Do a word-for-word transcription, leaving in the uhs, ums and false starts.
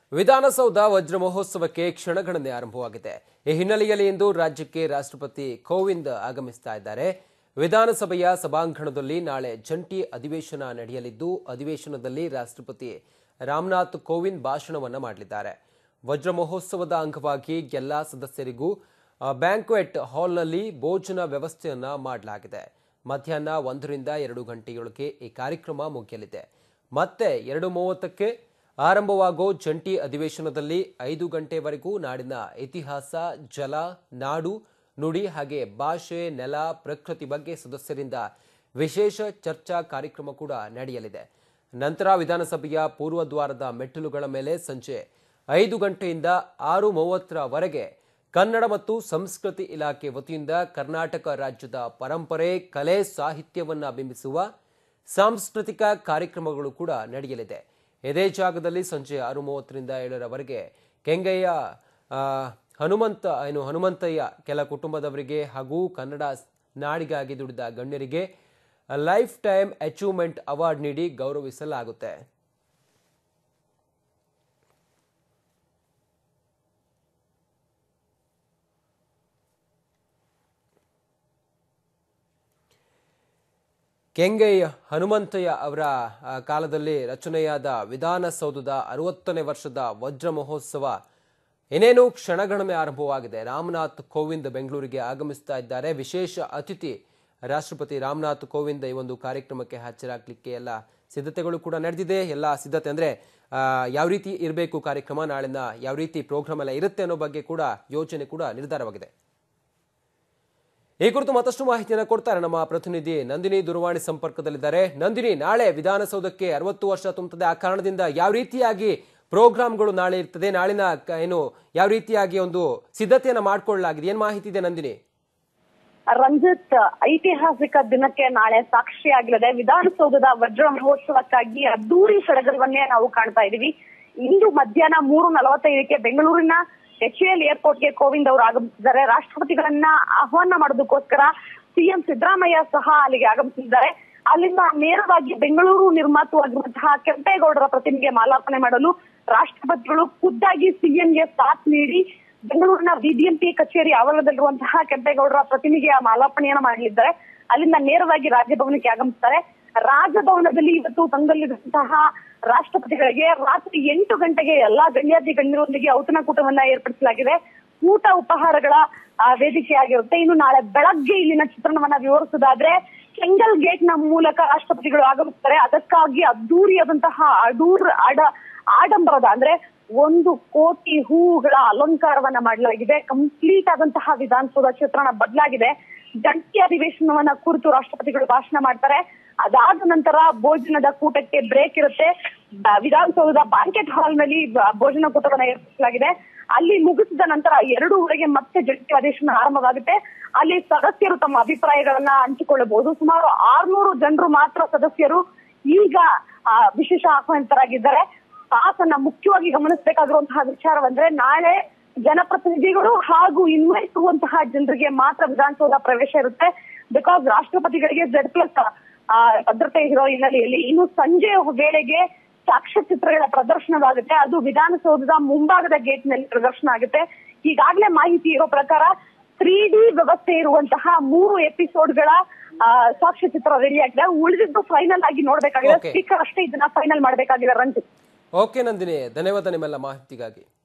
ವಿಧಾನಸೌಧ ವಜ್ರ ಮಹೋತ್ಸವಕ್ಕೆ ಕ್ಷಣಗಣನೆ ಆರಂಭವಾಗಿದೆ. ಈ ಹಿನ್ನೆಲೆಯಲ್ಲಿ ಇಂದು ರಾಜ್ಯಕ್ಕೆ ರಾಷ್ಟ್ರಪತಿ ಕೋವಿಂದ್ ಆಗಮಿಸ್ತಾ ಇದ್ದಾರೆ. ವಿಧಾನಸಭೆಯ ಸಭಾಂಗಣದಲ್ಲಿ ನಾಳೆ ಜಂಟಿ ಅಧಿವೇಶನ ನಡೆಯಲಿದ್ದು, ಅಧಿವೇಶನದಲ್ಲಿ ರಾಷ್ಟ್ರಪತಿ ರಾಮನಾಥ್ ಕೋವಿಂದ್ ಭಾಷಣವನ್ನು ಮಾಡಲಿದ್ದಾರೆ. ವಜ್ರ ಮಹೋತ್ಸವದ ಅಂಗವಾಗಿ ಎಲ್ಲಾ ಸದಸ್ಯರಿಗೂ ಬ್ಯಾಂಕ್ವೆಟ್ ಹಾಲ್ನಲ್ಲಿ ಭೋಜನ ವ್ಯವಸ್ಥೆಯನ್ನ ಮಾಡಲಾಗಿದೆ. ಮಧ್ಯಾಹ್ನ ಒಂದರಿಂದ ಎರಡು ಗಂಟೆಯೊಳಗೆ ಈ ಕಾರ್ಯಕ್ರಮ ಮುಗಿಯಲಿದೆ. ಮತ್ತೆ ಎರಡು ಮೂವತ್ತಕ್ಕೆ ಆರಂಭವಾಗೋ ಜಂಟಿ ಅಧಿವೇಶನದಲ್ಲಿ ಐದು ಗಂಟೆವರೆಗೂ ನಾಡಿನ ಇತಿಹಾಸ, ಜಲ, ನಾಡು, ನುಡಿ ಹಾಗೆ ಭಾಷೆ, ನೆಲ, ಪ್ರಕೃತಿ ಬಗ್ಗೆ ಸದಸ್ಯರಿಂದ ವಿಶೇಷ ಚರ್ಚಾ ಕಾರ್ಯಕ್ರಮ ಕೂಡ ನಡೆಯಲಿದೆ. ನಂತರ ವಿಧಾನಸಭೆಯ ಪೂರ್ವದ್ವಾರದ ಮೆಟ್ಟಿಲುಗಳ ಮೇಲೆ ಸಂಜೆ ಐದು ಗಂಟೆಯಿಂದ ಆರು ಮೂವತ್ತರವರೆಗೆ ಕನ್ನಡ ಮತ್ತು ಸಂಸ್ಕೃತಿ ಇಲಾಖೆ ವತಿಯಿಂದ ಕರ್ನಾಟಕ ರಾಜ್ಯದ ಪರಂಪರೆ, ಕಲೆ, ಸಾಹಿತ್ಯವನ್ನ ಬಿಂಬಿಸುವ ಸಾಂಸ್ಕೃತಿಕ ಕಾರ್ಯಕ್ರಮಗಳು ಕೂಡ ನಡೆಯಲಿದೆ. ಇದೇ ಜಾಗದಲ್ಲಿ ಸಂಜೆ ಆರು ಮೂವತ್ತರಿಂದ ಏಳರವರೆಗೆ ಕೆಂಗಯ್ಯ ಹನುಮಂತ ಏನು ಹನುಮಂತಯ್ಯ ಕೆಲ ಕುಟುಂಬದವರಿಗೆ ಹಾಗೂ ಕನ್ನಡ ನಾಡಿಗಾಗಿ ದುಡಿದ ಗಣ್ಯರಿಗೆ ಲೈಫ್ ಟೈಮ್ ಅಚೀವ್ಮೆಂಟ್ ಅವಾರ್ಡ್ ನೀಡಿ ಗೌರವಿಸಲಾಗುತ್ತೆ. ಕೆಂಗಯ್ಯ ಹನುಮಂತಯ್ಯ ಅವರ ಕಾಲದಲ್ಲಿ ರಚನೆಯಾದ ವಿಧಾನಸೌಧದ ಅರವತ್ತನೇ ವರ್ಷದ ವಜ್ರ ಮಹೋತ್ಸವ ಏನೇನು ಕ್ಷಣಗಣನೆ ಆರಂಭವಾಗಿದೆ. ರಾಮನಾಥ್ ಕೋವಿಂದ್ ಬೆಂಗಳೂರಿಗೆ ಆಗಮಿಸ್ತಾ ಇದ್ದಾರೆ. ವಿಶೇಷ ಅತಿಥಿ ರಾಷ್ಟ್ರಪತಿ ರಾಮನಾಥ್ ಕೋವಿಂದ್ ಈ ಒಂದು ಕಾರ್ಯಕ್ರಮಕ್ಕೆ ಹಾಜರಾಗಲಿಕ್ಕೆ ಎಲ್ಲ ಸಿದ್ಧತೆಗಳು ಕೂಡ ನಡೆದಿದೆ. ಎಲ್ಲ ಸಿದ್ಧತೆ ಅಂದ್ರೆ ಯಾವ ರೀತಿ ಇರಬೇಕು ಕಾರ್ಯಕ್ರಮ, ನಾಳಿನ ಯಾವ ರೀತಿ ಪ್ರೋಗ್ರಾಮ್ ಎಲ್ಲ ಇರುತ್ತೆ ಅನ್ನೋ ಬಗ್ಗೆ ಕೂಡ ಯೋಚನೆ ಕೂಡ ನಿರ್ಧಾರವಾಗಿದೆ. ಈ ಕುರಿತು ಮತ್ತಷ್ಟು ಮಾಹಿತಿಯನ್ನು ಕೊಡ್ತಾರೆ ನಮ್ಮ ಪ್ರತಿನಿಧಿ ನಂದಿನಿ ದೂರವಾಣಿ ಸಂಪರ್ಕದಲ್ಲಿದ್ದಾರೆ. ನಂದಿನಿ, ನಾಳೆ ವಿಧಾನಸೌಧಕ್ಕೆ ಅರವತ್ತು ವರ್ಷ ತುಂಬುತ್ತದೆ. ಆ ಕಾರಣದಿಂದ ಯಾವ ರೀತಿಯಾಗಿ ಪ್ರೋಗ್ರಾಮ್ಗಳು ನಾಳೆ ಇರ್ತದೆ, ನಾಳಿನ ಏನು ಯಾವ ರೀತಿಯಾಗಿ ಒಂದು ಸಿದ್ಧತೆಯನ್ನ ಮಾಡಿಕೊಳ್ಳಲಾಗಿದೆ, ಏನ್ ಮಾಹಿತಿ ಇದೆ ನಂದಿನಿ? ರಂಜಿತ್, ಐತಿಹಾಸಿಕ ದಿನಕ್ಕೆ ನಾಳೆ ಸಾಕ್ಷಿಯಾಗಲಿದೆ. ವಿಧಾನಸೌಧದ ವಜ್ರ ಮಹೋತ್ಸವಕ್ಕಾಗಿ ಅದ್ದೂರಿ ಸಡಗರವನ್ನೇ ನಾವು ಕಾಣ್ತಾ ಇದೀವಿ. ಇಂದು ಮಧ್ಯಾಹ್ನ ಮೂರು ನಲವತ್ತೈದಕ್ಕೆ ಬೆಂಗಳೂರಿನ ಎಚ್ ಎಲ್ ಏರ್ಪೋರ್ಟ್ಗೆ ಕೋವಿಂದ್ ಅವರು ಆಗಮಿಸಿದ್ದಾರೆ. ರಾಷ್ಟ್ರಪತಿಗಳನ್ನ ಆಹ್ವಾನ ಮಾಡೋದಕ್ಕೋಸ್ಕರ ಸಿಎಂ ಸಿದ್ದರಾಮಯ್ಯ ಸಹ ಅಲ್ಲಿಗೆ ಆಗಮಿಸಿದ್ದಾರೆ. ಅಲ್ಲಿಂದ ನೇರವಾಗಿ ಬೆಂಗಳೂರು ನಿರ್ಮಾತೃವಾಗಿರುವಂತಹ ಕೆಂಪೇಗೌಡರ ಪ್ರತಿಮೆಗೆ ಮಾಲಾರ್ಪಣೆ ಮಾಡಲು ರಾಷ್ಟ್ರಪತಿಗಳು ಖುದ್ದಾಗಿ ಸಿಎಂಗೆ ಸಾಥ್ ನೀಡಿ ಬೆಂಗಳೂರಿನ ಬಿಬಿಎಂಪಿ ಕಚೇರಿ ಆವರಣದಲ್ಲಿರುವಂತಹ ಕೆಂಪೇಗೌಡರ ಪ್ರತಿಮೆಗೆ ಮಾಲಾರ್ಪಣೆಯನ್ನು ಮಾಡಲಿದ್ದಾರೆ. ಅಲ್ಲಿಂದ ನೇರವಾಗಿ ರಾಜಭವನಕ್ಕೆ ಆಗಮಿಸ್ತಾರೆ. ರಾಜಭವನದಲ್ಲಿ ಇವತ್ತು ತಂಗಲಿರುವಂತಹ ರಾಷ್ಟ್ರಪತಿಗಳಿಗೆ ರಾತ್ರಿ ಎಂಟು ಗಂಟೆಗೆ ಎಲ್ಲಾ ಗಣ್ಯಾತಿ ಗಣ್ಯರೊಂದಿಗೆ ಔತಣಕೂಟವನ್ನ ಏರ್ಪಡಿಸಲಾಗಿದೆ. ಊಟ ಉಪಹಾರಗಳ ವೇದಿಕೆಯಾಗಿರುತ್ತೆ. ಇನ್ನು ನಾಳೆ ಬೆಳಗ್ಗೆ ಇಲ್ಲಿನ ಚಿತ್ರಣವನ್ನ ವಿವರಿಸುವುದಾದ್ರೆ ಕೆಂಗಲ್ ಗೇಟ್ ನ ಮೂಲಕ ರಾಷ್ಟ್ರಪತಿಗಳು ಆಗಮಿಸ್ತಾರೆ. ಅದಕ್ಕಾಗಿ ಅದ್ದೂರಿಯಾದಂತಹ ಅಡೂರ್ ಆಡ ಆಡಂಬರದ ಅಂದ್ರೆ ಒಂದು ಕೋಟಿ ಹೂವುಗಳ ಅಲಂಕಾರವನ್ನ ಮಾಡಲಾಗಿದೆ. ಕಂಪ್ಲೀಟ್ ಆದಂತಹ ವಿಧಾನಸೌಧ ಚಿತ್ರಣ ಬದಲಾಗಿದೆ. ಜಂಟಿ ಅಧಿವೇಶನವನ್ನ ಕುರಿತು ರಾಷ್ಟ್ರಪತಿಗಳು ಭಾಷಣ ಮಾಡ್ತಾರೆ. ಅದಾದ ನಂತರ ಭೋಜನದ ಕೂಟಕ್ಕೆ ಬ್ರೇಕ್ ಇರುತ್ತೆ. ವಿಧಾನಸೌಧದ ಬ್ಯಾಂಕೆಟ್ ಹಾಲ್ ನಲ್ಲಿ ಭೋಜನ ಕೂಟವನ್ನ ಏರ್ಪಡಿಸಲಾಗಿದೆ. ಅಲ್ಲಿ ಮುಗಿಸಿದ ನಂತರ ಎರಡೂವರೆಗೆ ಮತ್ತೆ ಜಂಟಿ ಅಧಿವೇಶನ ಆರಂಭವಾಗುತ್ತೆ. ಅಲ್ಲಿ ಸದಸ್ಯರು ತಮ್ಮ ಅಭಿಪ್ರಾಯಗಳನ್ನ ಹಂಚಿಕೊಳ್ಳಬಹುದು. ಸುಮಾರು ಆರ್ನೂರು ಜನರು ಮಾತ್ರ ಸದಸ್ಯರು ಈಗ ವಿಶೇಷ ಆಹ್ವಾನಿತರಾಗಿದ್ದಾರೆ. ತಾಸನ್ನ ಮುಖ್ಯವಾಗಿ ಗಮನಿಸಬೇಕಾಗಿರುವಂತಹ ವಿಚಾರವಂದ್ರೆ ನಾಳೆ ಜನಪ್ರತಿನಿಧಿಗಳು ಹಾಗೂ ಇನ್ವೈಟ್ ಇರುವಂತಹ ಜನರಿಗೆ ಮಾತ್ರ ವಿಧಾನಸೌಧ ಪ್ರವೇಶ ಇರುತ್ತೆ. ಬಿಕಾಸ್ ರಾಷ್ಟ್ರಪತಿಗಳಿಗೆ ಝೆಡ್ ಪ್ಲಸ್ ಭದ್ರತೆ ಇರೋ ಹಿನ್ನೆಲೆಯಲ್ಲಿ ಇನ್ನು ಸಂಜೆ ವೇಳೆಗೆ ಸಾಕ್ಷ್ಯಚಿತ್ರಗಳ ಪ್ರದರ್ಶನವಾಗುತ್ತೆ. ಅದು ವಿಧಾನಸೌಧದ ಮುಂಭಾಗದ ಗೇಟ್ ನಲ್ಲಿ ಪ್ರದರ್ಶನ ಆಗುತ್ತೆ. ಈಗಾಗಲೇ ಮಾಹಿತಿ ಇರೋ ಪ್ರಕಾರ ತ್ರೀ ಡಿ ವ್ಯವಸ್ಥೆ ಇರುವಂತಹ ಮೂರು ಎಪಿಸೋಡ್ಗಳ ಸಾಕ್ಷ್ಯಚಿತ್ರ ರೆಡಿ ಆಗಿದೆ. ಉಳಿದಿದ್ದು ಫೈನಲ್ ಆಗಿ ನೋಡ್ಬೇಕಾಗಿದೆ. ಸ್ಪೀಕರ್ ಅಷ್ಟೇ ಇದನ್ನ ಫೈನಲ್ ಮಾಡಬೇಕಾಗಿದೆ. ರಂಜಿತ್. ಓಕೆ ನಂದಿನಿ, ಧನ್ಯವಾದ ನಿಮ್ಮೆಲ್ಲ ಮಾಹಿತಿಗಾಗಿ.